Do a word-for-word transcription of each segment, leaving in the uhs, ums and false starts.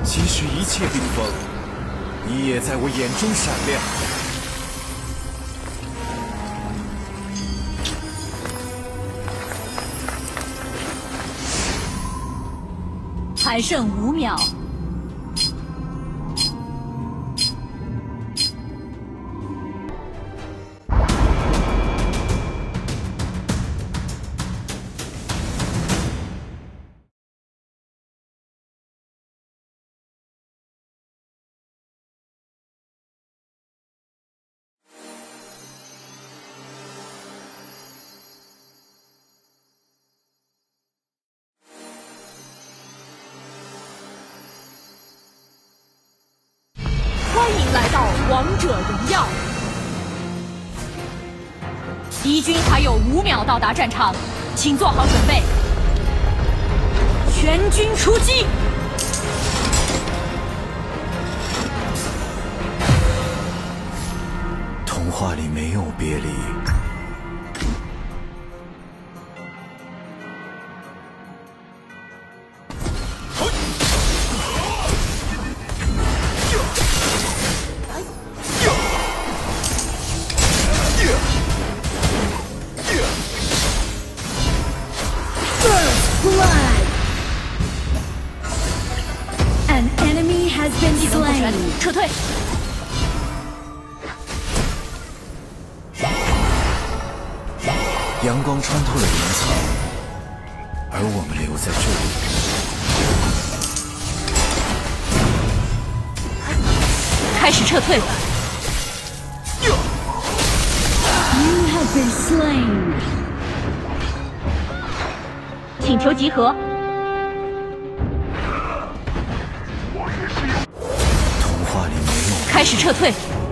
即使一切冰封，你也在我眼中闪亮。 还剩五秒。 欢迎来到王者荣耀！敌军还有五秒到达战场，请做好准备，全军出击！ 童话里没有别离。 An enemy has been 技能不全， slain. 撤退！ 阳光穿透了云层，而我们留在这里。 开始撤退！ You have been slain. 请求集合！ 童话里没有。 开始撤退！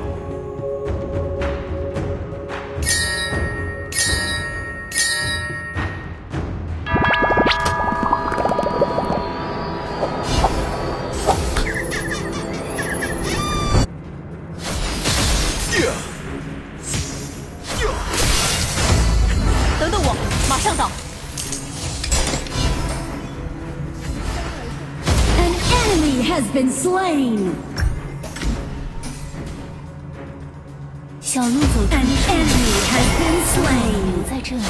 等等我，马上到！ An enemy has been slain. 小鹿走 An enemy has been slain. 留在这里。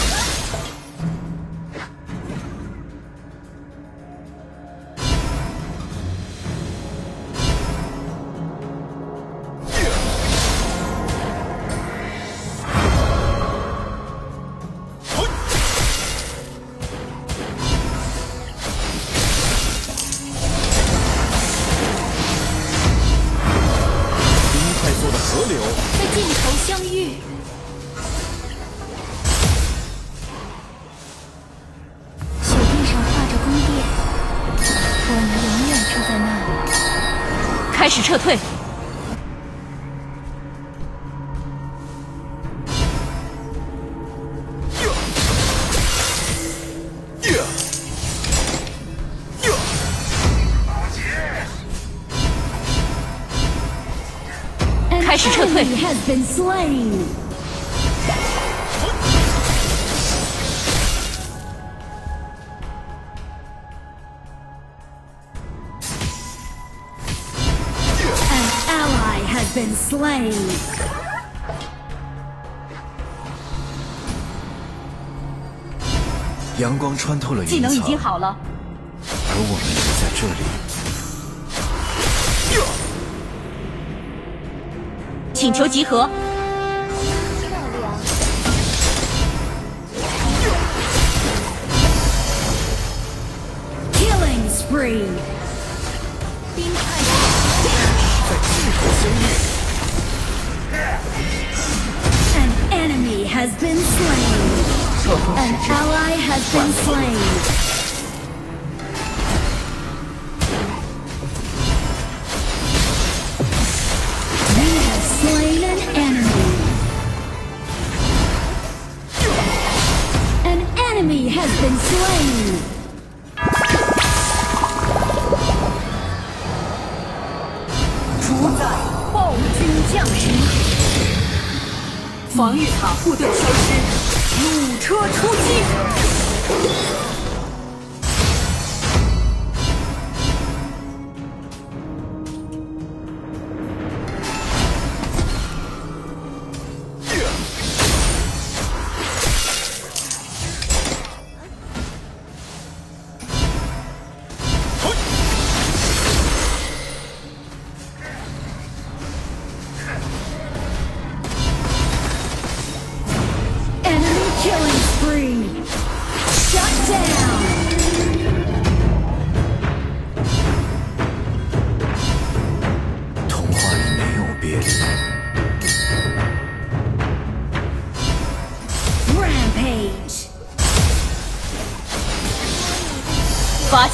河流在尽头相遇。 雪地上画着宫殿，我们永远住在那里。 开始撤退。开始撤退。 Enemy has been slain. An ally has been slain. 阳光穿透了云层， 技能已经好了。 而我们留在这里。 请求集合。 Killing spree. 冰块在尽头相遇。 An enemy has been slain. An ally has been slain. Slain an enemy. An enemy has been slain. 主宰暴君降临，防御塔部队消失，弩车出击。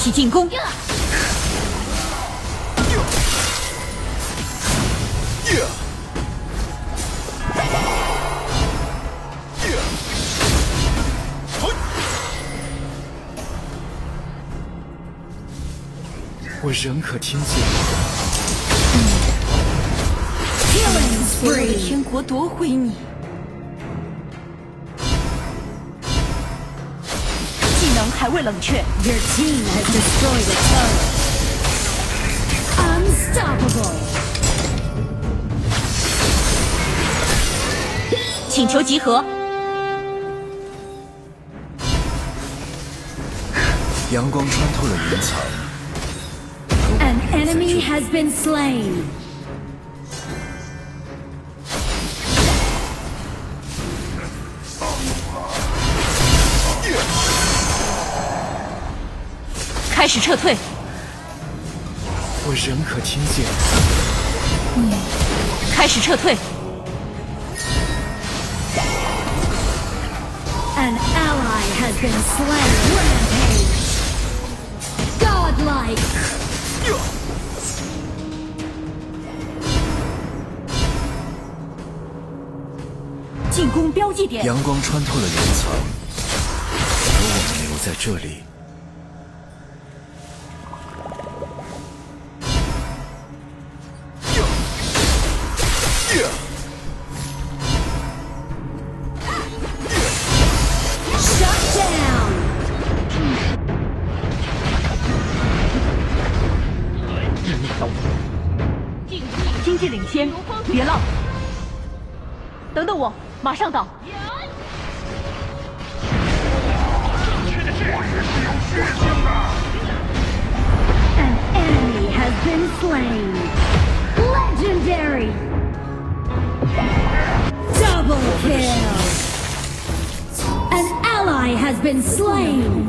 起进攻。 我仍可听见。 所有的天国夺回你！技能还未冷却。 Your team has destroyed a turret. Unstoppable. 请求集合。 阳光穿透了云层。 An enemy has been slain. 开始撤退。 我仍可听见。 嗯，开始撤退。 An ally has been slain. Rampage. Godlike. 进攻标记点。 阳光穿透了云层，而我们留在这里。 经济领先，别浪！等等我，马上到。 An enemy has been slain. Legendary. Double kill. An ally has been slain.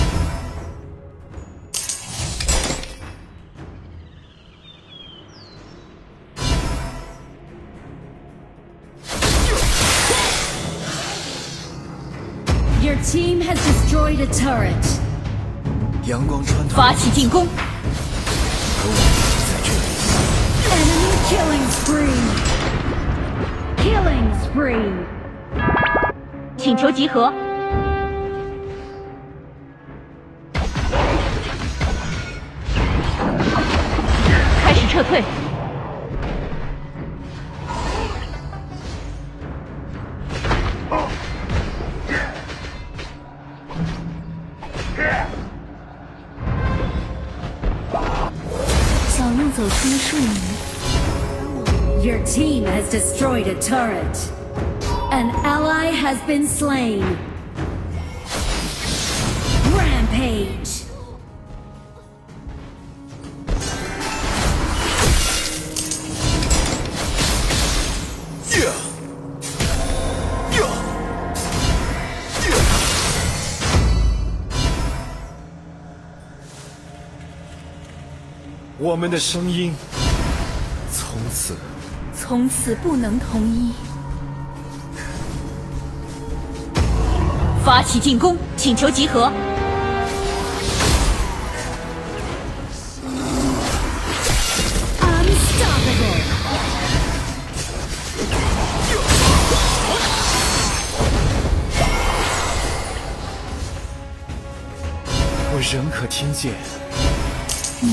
Your team has destroyed a turret. 阳光穿透。 发起进攻。 而我们在这里。 Enemy killing spree. Killing spree. 请求集合。开始撤退。 走出了树林。 Your team has destroyed a turret. An ally has been slain. Rampage. Yeah. 我们的声音从此从此不能统一。发起进攻，请求集合。 Unstoppable. 我仍可听见。 嗯。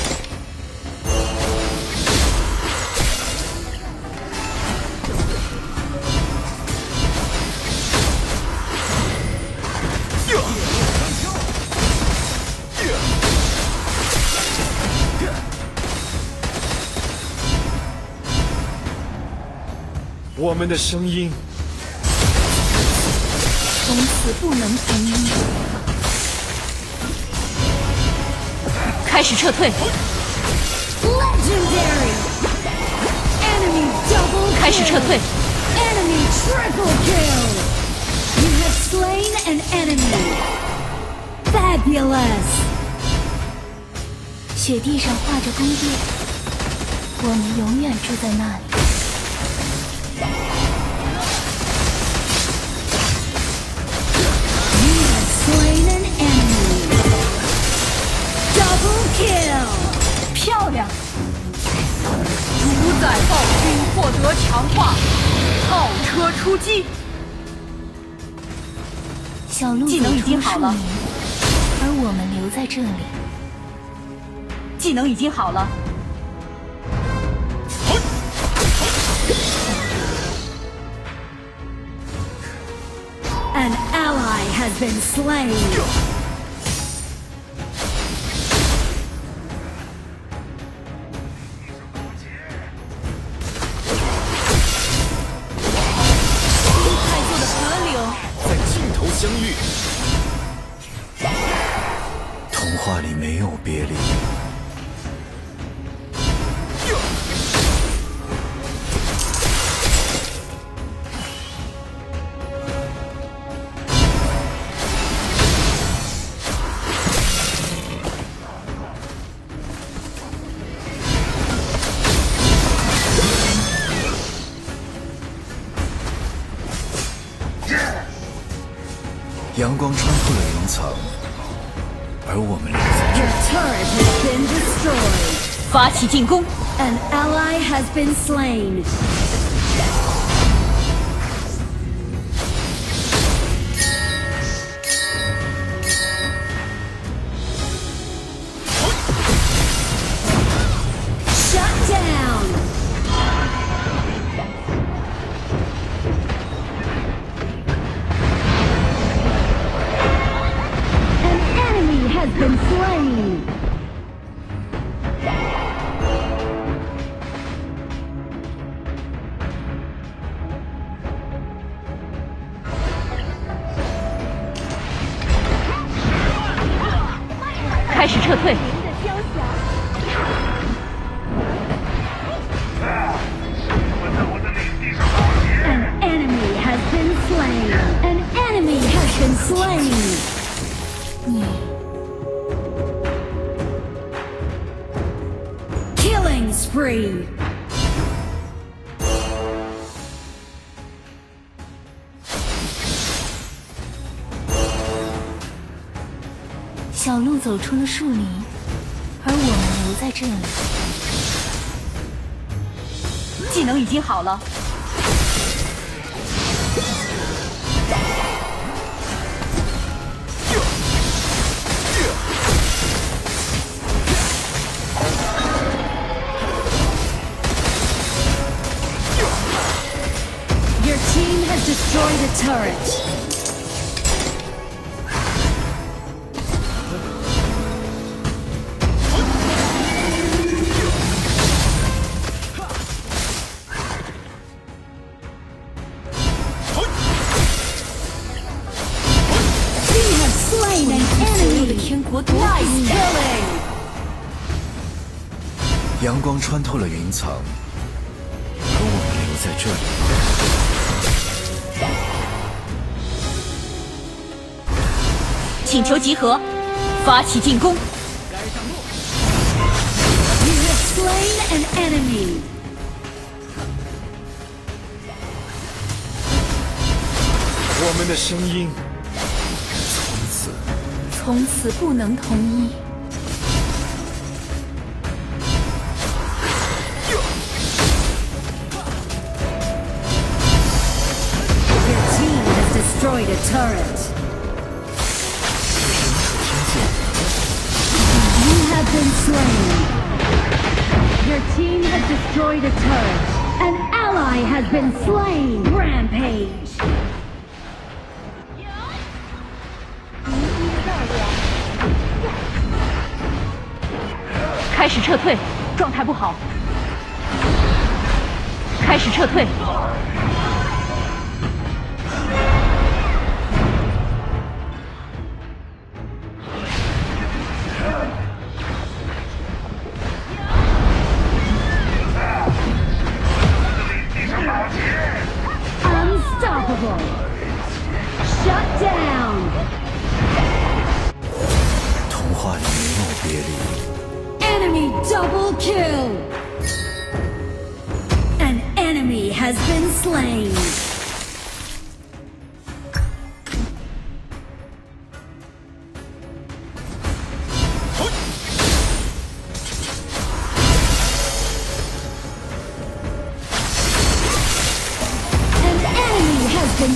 我们的声音从此不能统一。开始撤退。 Legendary. Enemy double kill. 开始撤退。 Enemy triple kill. You have slain an enemy. Fabulous. 雪地上画着宫殿，我们永远住在那里。 Slain an enemy. kill. 漂亮！主宰暴君获得强化，炮车出击。 小鹿技能已经好了， 而我们留在这里。 技能已经好了。 An ally has been slain. "在尽头相遇。童话里没有别离。 阳光穿透了云层，而我们留在这 Your 里。 turret has been destroyed. 发起进攻！ An ally has been slain. Shut down. An enemy has been slain. 开始撤退。 An enemy has been slain. An enemy has been slain. 你 Killing spree. 小鹿走出了树林，而我们留在这里。 技能已经好了。 Your team has destroyed a turret. You have slain an enemy. 天国独 Nice killing. 阳光穿透了云层，而我们留在这里。 请求集合，发起进攻。 You have slain an enemy. 我们的声音从此从此不能统一。 Your team has destroyed a turret. You have been slain. Your team has destroyed a turret. An ally has been slain. Rampage. 开始撤退，状态不好。开始撤退。 Unstoppable. Shut down. 童话里没有别离。 Enemy double kill. An enemy has been slain.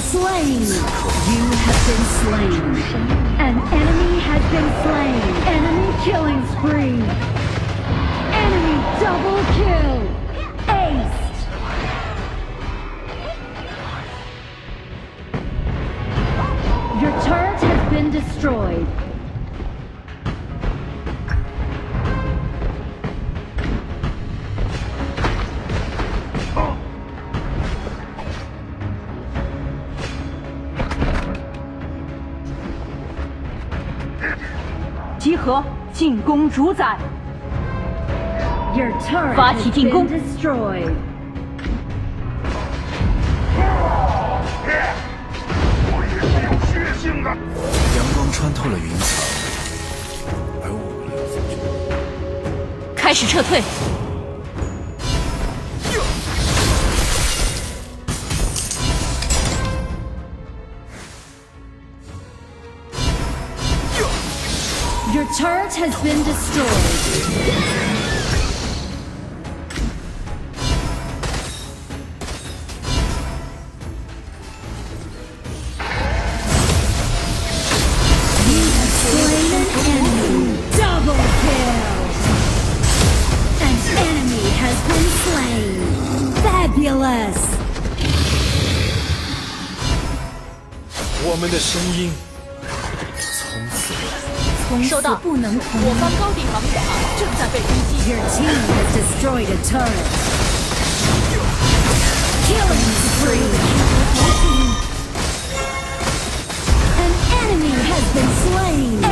slain. You have been slain. An enemy has been slain. Enemy killing spree. Enemy double kill. Ace. Your turret has been destroyed. 集合，进攻主宰。 Your turret 发 has 起进攻 been destroyed. 阳光穿透了云层，而我们留在这。 开始撤退。 Your turret has been destroyed. You have slain an enemy. Double kill. An enemy has been slain. Fabulous. 我们的声音从此。 从此收到不能同我方高地防御塔正在被攻击。 Your team has destroyed a turret. Killing spree. An enemy has been slain.